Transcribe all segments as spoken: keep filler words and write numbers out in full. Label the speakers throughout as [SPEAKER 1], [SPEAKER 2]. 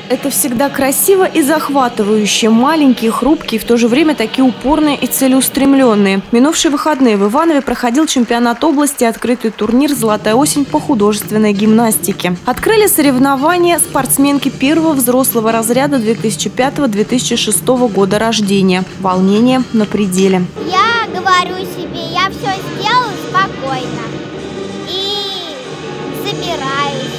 [SPEAKER 1] Это всегда красиво и захватывающе. Маленькие, хрупкие, в то же время такие упорные и целеустремленные. Минувшие выходные в Иванове проходил чемпионат области, открытый турнир «Золотая осень» по художественной гимнастике. Открыли соревнования спортсменки первого взрослого разряда две тысячи пятого — две тысячи шестого года рождения. Волнение на пределе.
[SPEAKER 2] Я говорю себе, я все сделаю спокойно и собираюсь.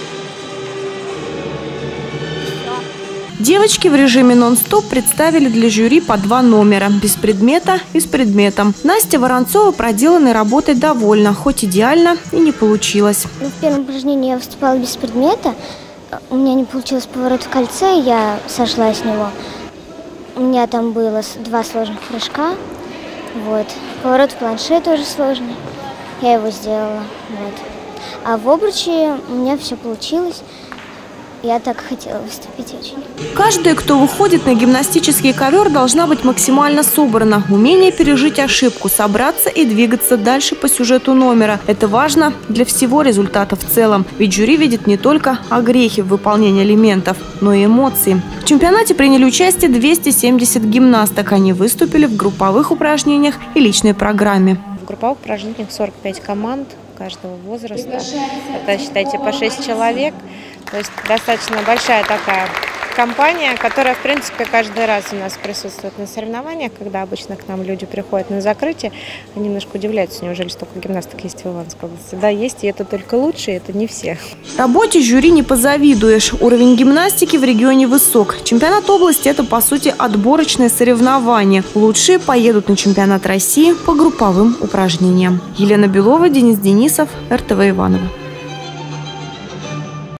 [SPEAKER 1] Девочки в режиме нон-стоп представили для жюри по два номера – без предмета и с предметом. Настя Воронцова проделанной работой довольна, хоть идеально и не получилось.
[SPEAKER 2] В первом упражнении я выступала без предмета. У меня не получилось поворот в кольце, я сошла с него. У меня там было два сложных прыжка. Вот. Поворот в планше тоже сложный. Я его сделала. Вот. А в обруче у меня все получилось. Я так хотела выступить очень.
[SPEAKER 1] Каждая, кто выходит на гимнастический ковер, должна быть максимально собрана. Умение пережить ошибку, собраться и двигаться дальше по сюжету номера. Это важно для всего результата в целом. Ведь жюри видит не только огрехи в выполнении элементов, но и эмоции. В чемпионате приняли участие двести семьдесят гимнасток. Они выступили в групповых упражнениях и личной программе.
[SPEAKER 3] В групповых упражнениях сорок пять команд каждого возраста. Это, считайте, по шесть человек. То есть достаточно большая такая компания, которая, в принципе, каждый раз у нас присутствует на соревнованиях. Когда обычно к нам люди приходят на закрытие, они немножко удивляются, неужели столько гимнасток есть в Ивановской области. Да, есть, и это только лучшие, это не все.
[SPEAKER 1] Работе жюри не позавидуешь. Уровень гимнастики в регионе высок. Чемпионат области – это, по сути, отборочное соревнование. Лучшие поедут на чемпионат России по групповым упражнениям. Елена Белова, Денис Денисов, эр тэ вэ Иваново.